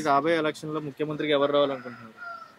రాబోయే ఎలక్షన్‌లో ముఖ్యమంత్రిగా ఎవరు రావాలనుకుంటున్నారు?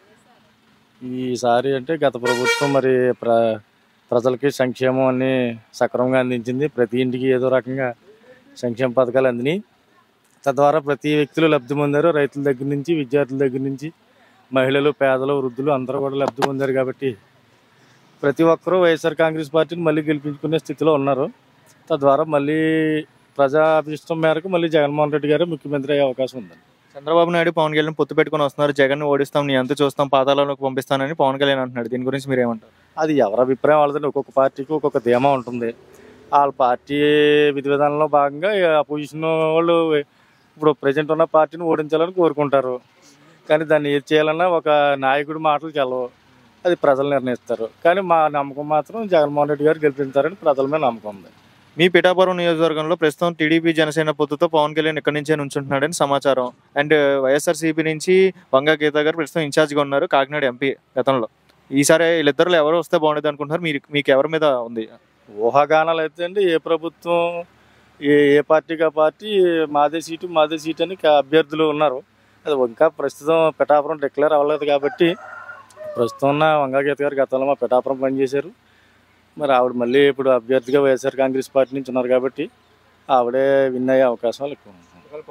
ఈసారి అంటే గత ప్రభుత్వం మరి ప్రజలకి సంక్షేమం అన్ని సక్రమంగా అందించింది. ప్రతి ఇంటికి ఏదో రకంగా సంక్షేమ పథకాలు అందినాయి. తద్వారా ప్రతి వ్యక్తులు లబ్ధి పొందారు. రైతుల దగ్గర నుంచి, విద్యార్థుల దగ్గర నుంచి, మహిళలు, పేదలు, వృద్ధులు అందరూ కూడా లబ్ధి పొందారు. కాబట్టి ప్రతి ఒక్కరూ వైఎస్ఆర్ కాంగ్రెస్ పార్టీని మళ్ళీ గెలిపించుకునే స్థితిలో ఉన్నారు. తద్వారా మళ్ళీ ప్రజా అభిష్టం మేరకు మళ్ళీ జగన్మోహన్ రెడ్డి గారు ముఖ్యమంత్రి అయ్యే అవకాశం ఉందండి. చంద్రబాబు నాయుడు, పవన్ కళ్యాణ్ పొత్తు పెట్టుకొని వస్తున్నారు. జగన్ ఓడిస్తాం, నీ అంతు చూస్తాం, పాతాళంలోకి పంపిస్తానని పవన్ కళ్యాణ్ అంటున్నాడు. దీని గురించి మీరు ఏమంటారు? అది ఎవరి అభిప్రాయం వాళ్ళదండి. ఒక్కొక్క పార్టీకి ఒక్కొక్క ధీమా ఉంటుంది. వాళ్ళ పార్టీ విధి విధానంలో భాగంగా అపోజిషన్ వాళ్ళు ఇప్పుడు ప్రజెంట్ ఉన్న పార్టీని ఓడించాలని కోరుకుంటారు. కానీ దాన్ని ఏది చేయాలన్నా ఒక నాయకుడి మాటలు చెల్లవు. అది ప్రజలు నిర్ణయిస్తారు. కానీ మా నమ్మకం మాత్రం జగన్మోహన్ రెడ్డి గారు గెలిపిస్తారని ప్రజల మీద నమ్మకం ఉంది. మీ పిఠాపురం నియోజకవర్గంలో ప్రస్తుతం టీడీపీ జనసేన పొత్తుతో పవన్ కళ్యాణ్ ఇక్కడి నుంచే నుంచుంటున్నాడని సమాచారం. అండ్ వైఎస్ఆర్సీపీ నుంచి వంగా గీత గారు ప్రస్తుతం ఇన్ఛార్జ్గా ఉన్నారు, కాకినాడ ఎంపీ గతంలో. ఈసారి వీళ్ళిద్దరిలో ఎవరు వస్తే బాగుండేది అనుకుంటున్నారు? మీకు ఎవరి మీద ఉంది ఊహాగానాలు? అయితే అండి ఏ ప్రభుత్వం ఏ పార్టీకి ఆ పార్టీ మాదే సీటు అని అభ్యర్థులు ఉన్నారు. అది ఇంకా ప్రస్తుతం పిఠాపురం డిక్లేర్ అవ్వలేదు. కాబట్టి ప్రస్తుతం ఉన్న వంగా గీత గారు గతంలో మా పిఠాపురం పనిచేశారు. మరి ఆవిడ మళ్ళీ ఇప్పుడు అభ్యర్థిగా వైఎస్ఆర్ కాంగ్రెస్ పార్టీ నుంచి ఉన్నారు. కాబట్టి ఆవిడే విన్ అయ్యే అవకాశాలు ఎక్కువ ఉన్నాయి.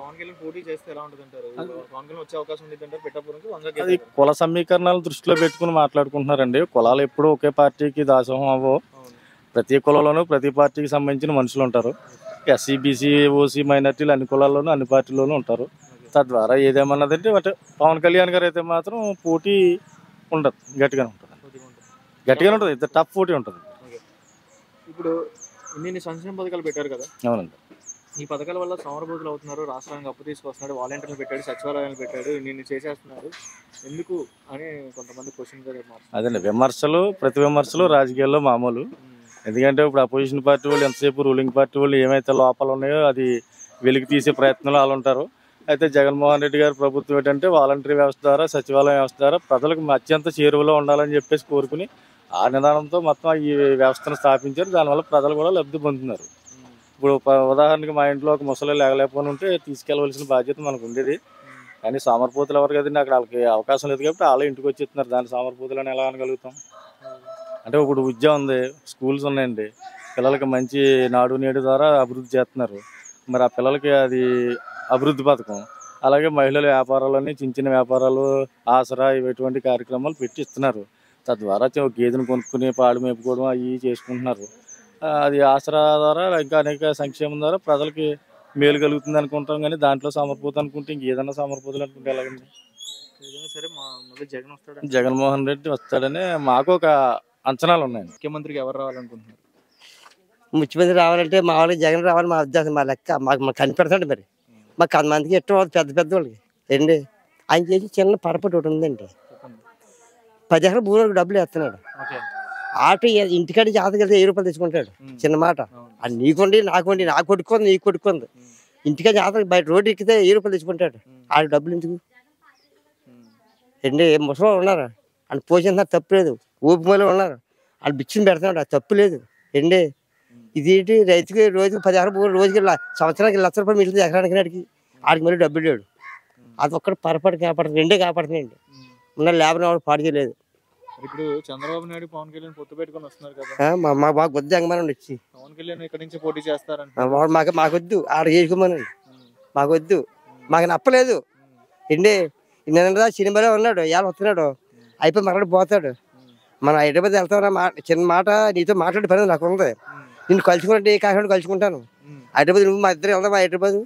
అది కుల సమీకరణాలు దృష్టిలో పెట్టుకుని మాట్లాడుకుంటున్నారండి. కులాలు ఎప్పుడు ఒకే పార్టీకి దాసోహం అవ్వవు. ప్రతి కులంలోనూ ప్రతి పార్టీకి సంబంధించిన మనుషులు ఉంటారు. ఎస్సీ, బీసీ, ఓసీ, మైనార్టీలు అన్ని కులాల్లోనూ అన్ని పార్టీల్లోనూ ఉంటారు. తద్వారా ఏదేమన్నదంటే అంటే పవన్ కళ్యాణ్ గారు అయితే మాత్రం పోటీ ఉండదు, గట్టిగానే ఉంటుంది. ఇద్దరు టఫ్ పోటీ ఉంటుంది. ఇప్పుడు ఇన్ని సంక్షేమ పథకాలు పెట్టారు కదా. అవునండి. ఈ పథకాల వల్ల సౌరభూతులు అవుతున్నారు. రాష్ట్రానికి అప్పు తీసుకొస్తున్నాడు, వాలంటీర్లు పెట్టాడు, సచివాలయాలు పెట్టాడు, ఇన్ని చేసేస్తున్నారు, ఎందుకు అని కొంతమంది క్వశ్చన్. అదండి విమర్శలు, ప్రతి విమర్శలు రాజకీయాల్లో మామూలు. ఎందుకంటే ఇప్పుడు అపోజిషన్ పార్టీ వాళ్ళు ఎంతసేపు రూలింగ్ పార్టీ వాళ్ళు ఏమైతే లోపాలు ఉన్నాయో అది వెలికి తీసే ప్రయత్నంలో వాళ్ళు ఉంటారు. అయితే జగన్మోహన్ రెడ్డి గారి ప్రభుత్వం ఏంటంటే వాలంటరీ వ్యవస్థ ద్వారా, సచివాలయం వ్యవస్థ ద్వారా ప్రజలకు అత్యంత చేరువలో ఉండాలని చెప్పేసి కోరుకుని ఆ నిదానంతో మొత్తం ఈ వ్యవస్థను స్థాపించారు. దానివల్ల ప్రజలు కూడా లబ్ధి పొందుతున్నారు. ఇప్పుడు ఉదాహరణకి మా ఇంట్లో ఒక ముసలి లేకపోని ఉంటే తీసుకెళ్లవలసిన బాధ్యత మనకు ఉండేది. కానీ సోమరిపోతులు ఎవరు కదండి, అక్కడ వాళ్ళకి అవకాశం లేదు కాబట్టి వాళ్ళే ఇంటికి వచ్చేస్తున్నారు. దాని సోమరిపోతులని ఎలా అనగలుగుతాం? అంటే ఇప్పుడు విద్య ఉంది, స్కూల్స్ ఉన్నాయండి, పిల్లలకి మంచి నాడు నేడు ద్వారా అభివృద్ధి చేస్తున్నారు. మరి ఆ పిల్లలకి అది అభివృద్ధి పథకం. అలాగే మహిళల వ్యాపారాలని, చిన్న చిన్న వ్యాపారాలు, ఆసరా ఇటువంటి కార్యక్రమాలు పెట్టి ఇస్తున్నారు. తద్వారా గేదెను కొనుక్కుని పాలు మేపుకోవడం అవి చేసుకుంటున్నారు. అది ఆసరా ద్వారా ఇంకా అనేక సంక్షేమం ద్వారా ప్రజలకి మేలు కలుగుతుంది అనుకుంటాం. కానీ దాంట్లో సమర్పోతు అనుకుంటే ఇంకేదన్నా సమర్పోతులు అనుకుంటే ఎలాగండి? జగన్మోహన్ రెడ్డి వస్తాడని మాకు ఒక అంచనాలు ఉన్నాయి. ముఖ్యమంత్రికి ఎవరు రావాలనుకుంటున్నారు? ముఖ్యమంత్రి రావాలంటే మా వాళ్ళకి జగన్ రావాలి మా ఉద్దేశం, మా లెక్క. మాకు కనిపెడతాడు. మరి మాకు కొంతమందికి ఇష్టం పెద్ద పెద్ద వాళ్ళకి ఏంటి ఆయన చేసి చిన్న పరపటి ఒకటి ఉందండి. 10 ఎకరాల భూమికి డబ్బులు వేస్తున్నాడు. ఆటో ఇంటికాడి జాతకి వెళ్తే 1000 రూపాయలు తెచ్చుకుంటాడు. చిన్న మాట. అది నీకుండి నాకుండి, నాకు కొట్టుకుంది నీకు కొట్టుకుంది. ఇంటికాడి జాతకి బయట రోడ్డు ఎక్కితే 1000 రూపాయలు తెచ్చుకుంటాడు. ఆడ డబ్బులు ఎందుకు ఏంటి? ముసలి ఉన్నారు, వాళ్ళు పోషిస్తున్నారు, తప్పు లేదు. ఊపిమలో ఉన్నారు, వాళ్ళు బిచ్చిన పెడుతున్నాడు, అది తప్పు లేదు. ఏంటి ఇదేంటి? రైతుకి రోజుకి 10 ఎకరాల భూమి రోజుకి సంవత్సరానికి 1,00,000 రూపాయలు మిగిలింది ఎకరానికి నాటికి. ఆడికి మళ్ళీ డబ్బులు లేడు. అది ఒక్కటి పొరపాటు కాపాడుతుంది, రెండే కాపాడుతున్నాయండి. ఉన్న లేబర్ ఎవరు పాడు చేయలేదు. ఇప్పుడు చంద్రబాబు నాయుడు, పవన్ కళ్యాణ్ పొత్తు పెట్టుకొని వస్తున్నారు కదా. మాకు వద్దు ఎంగమని వచ్చి పవన్ కళ్యాణ్ ఇక్కడ నుంచి పోటీ చేస్తారంట. మాకొద్దు, ఆడ చేసుకోమనండి. మాకొద్దు, మాకు నప్పలేదు. ఏంటి నిన్న సినిమాలో ఉన్నాడు, ఇవాళ వస్తున్నాడు, అయిపోయి మరణ పోతాడు. మనం హైదరాబాద్ వెళ్తామన్నా చిన్న మాట నీతో మాట్లాడే పని నాకు ఉంది. నిన్ను కలుసుకుంటే ఏ కాకుండా కలుసుకుంటాను. హైదరాబాద్ నువ్వు మా ఇద్దరు వెళ్దాం. హైదరాబాద్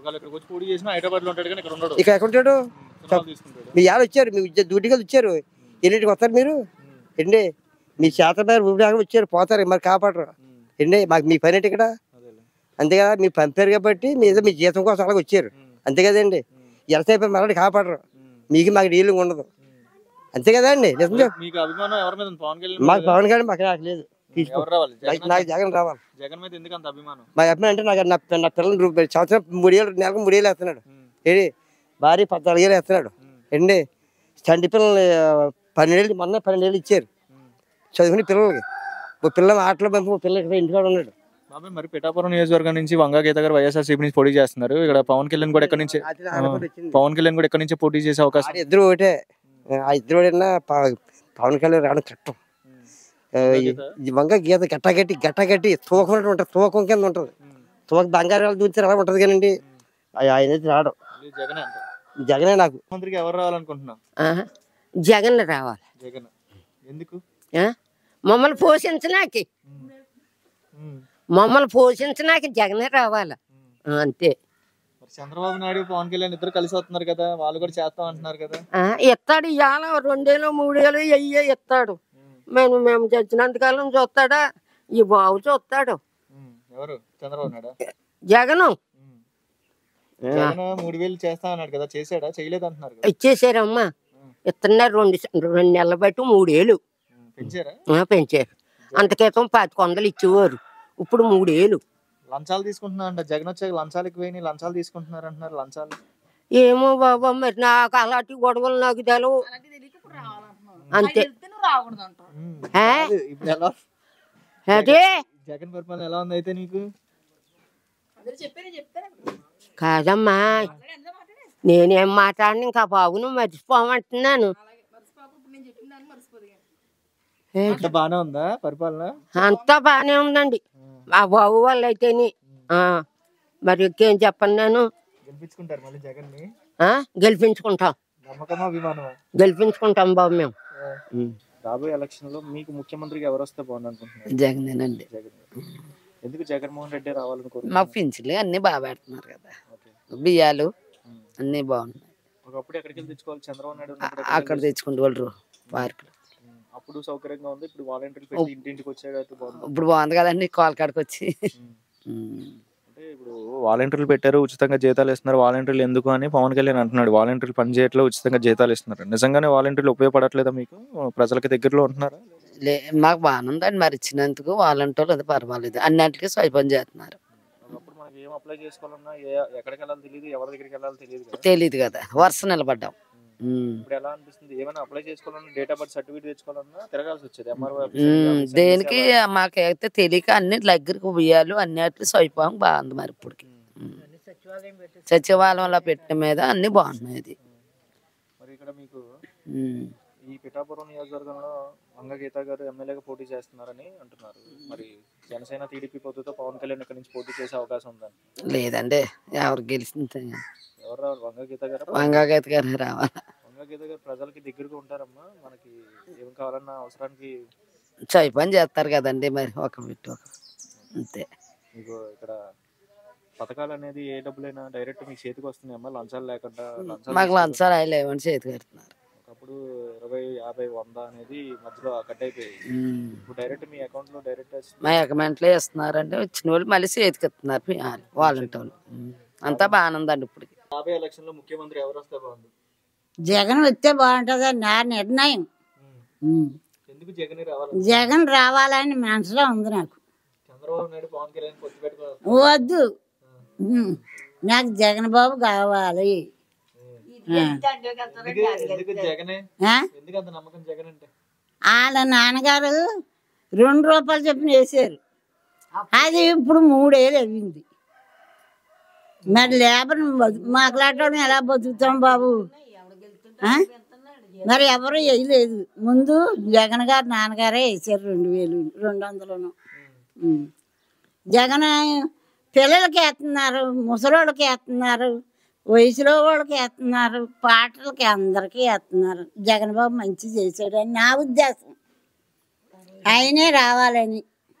ఇక ఎక్కడ ఉంటాడు? మీ ఇవాళ వచ్చారు, మీ డ్యూటీకి వచ్చారు, ఎన్నింటికి వస్తారు మీరు? ఏంటి మీ చేత ఊపిరి వచ్చారు, పోతారు, మరి కాపాడరు. ఏంటి మాకు మీ పని ఏంటి ఇక్కడ? అంతే కదా, మీరు పంపారు కాబట్టి మీ జీతం కోసం అలాగే వచ్చారు. అంతే కదండి. ఎంతసేపు మరొకటి కాపాడరు. మీకు మాకు డీలింగ్ ఉండదు. అంతే కదండి. నిజంగా మాకు పవన్ కళ్యాణ్ మాకు నాకు లేదు. నాకు జగన్ రావాలి. మా అభిమానం అంటే నాకు నా పిల్లలు సంవత్సరం 3 ఏళ్ళు, నెలకు 3 ఏళ్ళు వేస్తున్నాడు. ఏంటి భార్య 14 ఏళ్ళు వేస్తున్నాడు. ఏంటి చంటి పిల్లలు 12 ఏళ్ళు, మొన్న 12 ఏళ్ళు ఇచ్చారు చదువుకుని పిల్లలకి. ఓ పిల్లలు ఆటలో పంపి ఓ పిల్లలు ఇంటికాడ ఉన్నాడు. ఆమె మరి పిఠాపురం నియోజకవర్గం నుంచి వంగా గీత గారు వైఎస్ఆర్సీపీ నుంచి పోటీ చేస్తున్నారు. ఇక్కడ పవన్ కళ్యాణ్ కూడా ఎక్కడి నుంచి పవన్ కళ్యాణ్ కూడా ఎక్కడి నుంచి పోటీ చేసే అవకాశం. ఇద్దరు ఒకటే, ఆ ఇద్దరు ఒకటైనా పవన్ కళ్యాణ్ రావడం కట్టం. వంగ గీత గట్టగట్టి తూకం ఉంటుంది, తూకం కింద ఉంటుంది. తూక బంగారాలు దూచి అలా ఉంటది కానండి. ఆయన రావడం జగనే. నాకు మంత్రికి ఎవరు రావాలనుకుంటున్నాం? జగన్ రావాలి. జగన్ ఎందుకు? మమ్మల్ని పోషించనాకి జగనే రావాలి అంతే. చంద్రబాబు నాయుడు పవన్ కళ్యాణ్ ఇద్దరు కలిసి వస్తున్నారు కదా, వాళ్ళు కూడా చేస్తాం అంటున్నారు కదా. ఇస్తాడు, ఇవాళ 2 ఏళ్ళు 3 ఏళ్ళు అయ్యే ఇస్తాడు. మేము చచ్చినంతకాలం చూస్తాడా? ఈ బాబు చూస్తాడు. ఎవరు? చంద్రబాబు నాయుడు. జగను 3000 చేస్తా అన్నాడు కదా, చేసాడా? చేయలేదు అంటున్నారు. ఇచ్చేసారమ్మా, ఇస్తున్నారు. 2 నెలలు బట్టి 3 ఏళ్ళు పెంచారు. అంత క్రితం 500 ఇచ్చేవారు, ఇప్పుడు 3 ఏళ్ళు. లంచాలు తీసుకుంటున్నా అంట జగన్ వచ్చాక. లంచాలకి పోయి లంచాలు తీసుకుంటున్నారు అంటున్నారు. లంచాలు ఏమో బాబా, మరి నాకు అలాంటి గొడవలు నాకు తెలవు అంతే. అదే జగన్ పరిపాలన ఎలా ఉంది అయితే నీకు? కాదమ్మా, నేనేం మాట్లాడిన ఇంకా బాబును మర్చిపోమంటున్నాను. బానే ఉందా పరిపాలన? అంతా బానే ఉందండి మా బాబు వాళ్ళు అయితేని. మరి ఇంకేం చెప్పండి, నేను గెలిపించుకుంటారు మళ్ళీ జగన్ ని? గెలిపించుకుంటాం. నమ్మకమా అభిమానమా? గెలిపించుకుంటాం బాబు మేము. రాబోయే ఎలక్షన్ లో మీకు ముఖ్యమంత్రికి ఎవరు వస్తే బాగుంది అనుకుంటున్నారు? జగనేనండి. ఎందుకు జగన్మోహన్ రెడ్డి రావాలనుకుంటున్నారు? మా పింఛన్లు అన్ని బాగా పెడుతున్నారు కదా, బియ్యాలు అన్ని బాగున్నాయి. ఒకప్పుడు ఎక్కడికి వెళ్ళి తెచ్చుకోవాలి? చంద్రబాబు నాయుడు అక్కడ తెచ్చుకుంటూ వాళ్ళు పార్కులు. అప్పుడు సౌకర్యంగా ఉంది, ఇప్పుడు వాలంటీర్లు పెట్టి ఇంటింటికి వచ్చాడు. ఇప్పుడు బాగుంది కదండి, కాల్కాడికి వచ్చి. అంటే ఇప్పుడు వాలంటీర్లు పెట్టారు, ఉచితంగా జీతాలు ఇస్తున్నారు. వాలంటీర్లు ఎందుకు అని పవన్ కళ్యాణ్ అంటున్నాడు. వాలంటీర్లు పని చేయట్లేదు, ఉచితంగా జీతాలు ఇస్తున్నారు. నిజంగానే వాలంటీర్లు ఉపయోగపడట్లేదా మీకు? ప్రజలకి దగ్గరలో ఉంటున్నారా? మాకు బాగానే ఉందండి, మరి ఇచ్చినందుకు వాలంటీర్లు అది పర్వాలేదు, అన్నింటికి స్వైపం చేస్తున్నారు. ఏం అప్లై చేసుకోవాలన్నా ఎక్కడికి వెళ్ళాలి తెలియదు, ఎవరి దగ్గరికి వెళ్ళాలి తెలియదు కదా, వరుస నిలబడ్డాం. ఇప్పుడు ఎలా అనిపిస్తుంది? ఏమైనా అప్లై చేసుకోవాలన్నా, డేట్ ఆఫ్ బర్త్ సర్టిఫికేట్ తెచ్చుకోవాలన్నా తిరగాల్సి వచ్చేది ఎంఆర్ఓ. దేనికి మాకైతే తెలియక అన్ని దగ్గరికి బియ్యాలు అన్నిటి స్వైపం బాగుంది. మరి ఇప్పటికి సచివాలయంలో పెట్టిన మీద అన్ని బాగున్నాయి. మరి ఇక్కడ మీకు ఈ పిఠాపురం నియోజకవర్గంలో వంగా గీత గారు ఎమ్మెల్యేగా పోటీ చేస్తున్నారని అంటున్నారు. మరి జనసేన టీడీపీ పొత్తుతో పవన్ కళ్యాణ్ ఇక్కడ నుంచి పోటీ చేసే అవకాశం ఉందని? లేదండి, ఎవరు గెలిచింది? ఎవరు రావాలి? వంగా గీత గారు. వంగా గీత గారు రావాలి. వంగా గీత గారు ప్రజలకి దగ్గరగా ఉంటారమ్మా. మనకి ఏం కావాలన్నా అవసరానికి చై పని చేస్తారు కదండి, మరి ఒక బిట్టు ఒక అంతే. మీకు ఇక్కడ పథకాలు అనేది ఏ డబ్బులైనా డైరెక్ట్ మీ చేతికి వస్తున్నాయమ్మా, లంచాలు లేకుండా? మాకు లంచాలు అవి లేవని చేతికి పెడుతున్నారు. ఒకప్పుడు 20, 50, 100 అనేది మధ్యలో కట్ అయిపోయాయి. ఇప్పుడు డైరెక్ట్ మీ అకౌంట్ లో డైరెక్ట్ మా అకౌంట్ లో ఇస్తున్నారంటే వచ్చిన వాళ్ళు మళ్ళీ చేతికి ఇస్తున్నారు వాలంటీర్లు. అంతా బాగానే ఉందండి. ఇప్పుడు రాబోయే ఎలక్షన్ లో ముఖ్యమంత్రి ఎవరు వస్తే బాగుంది? జగన్ వస్తే బాగుంటుంది నా నిర్ణయం. ఎందుకు జగన్ రావాలి? జగన్ రావాలని మనసులో ఉంది నాకు. చంద్రబాబు నాయుడు పవన్ కళ్యాణ్ పొత్తు పెట్టుకోవాలి వద్దు, నాకు జగన్ బాబు కావాలి. వాళ్ళ నాన్నగారు 2 రూపాయలు చొప్పున వేసారు, అది ఇప్పుడు 3 ఏళ్ళు అయింది. మరి లేబర్ మాట్లాడటం ఎలా బతుకుతాం బాబు? మరి ఎవరు వేయలేదు. ముందు జగన్ గారు నాన్నగారే వేసారు 2200. జగన్ పిల్లలకి వేస్తున్నారు, ముసలోళ్ళకి వేస్తున్నారు, వయసులో వాళ్ళకి వేస్తున్నారు, పాటలకి అందరికీ వేస్తున్నారు. జగన్ బాబు మంచి చేశాడని నా ఉద్దేశం. ఆయనే రావాలని.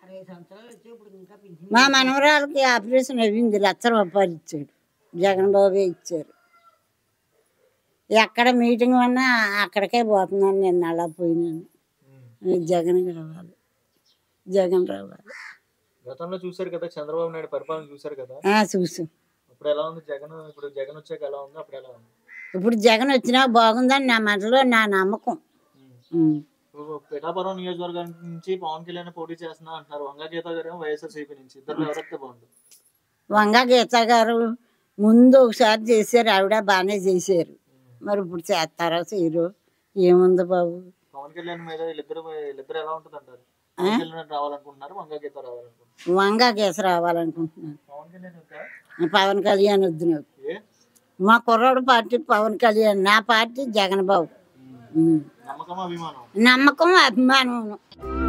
మా మనవరాలకి ఆపరేషన్ అయ్యింది, 1,00,000 రూపాయలు ఇచ్చాడు, జగన్ బాబే ఇచ్చారు. ఎక్కడ మీటింగ్ ఉన్నా అక్కడికే పోతున్నాను, నేను అలా పోయినాను. జగన్ రావాలి, జగన్ రావాలి. గతంలో చూసారు కదా చంద్రబాబు నాయుడు పరిపాలన చూసారు కదా? చూసాం. ఇప్పుడు ఎలా ఉంది జగన్? ఇప్పుడు జగన్ వచ్చాక ఎలా ఉంది, అప్పుడు ఎలా ఉంది? ఇప్పుడు జగన్ వచ్చినా బాగుందని నా మనసులో నా నమ్మకం. పిఠాపురం నియోజకవర్గం నుంచి పవన్ కళ్యాణ్ పోటీ చేస్తున్నా అంటున్నారు. వంగా గీత గారు వైఎస్ఆర్సీపీ నుంచి, ఇద్దరు ఎవరైతే బాగుంది? వంగా గీత గారు ముందు ఒకసారి చేశారు, ఆవిడ బాగానే చేశారు. మరి ఇప్పుడు చేస్తారో చేయరు, ఏముంది బాబు? పవన్ కళ్యాణ్ మీద వీళ్ళిద్దరు ఎలా ఉంటుంది అంటారు? పవన్ కళ్యాణ్ రావాలనుకుంటున్నారు, వంగ గీత రావాలనుకుంటున్నారు. వంగా కేసు రావాలనుకుంటున్నాను. పవన్ కళ్యాణ్ వద్దా? పవన్ కళ్యాణ్ వద్దు నాకు. ఏ? మా కుర్రాడు పార్టీ పవన్ కళ్యాణ్, నా పార్టీ జగన్ బాబు. నమ్మకం అభిమానం. నమ్మకం అభిమానం.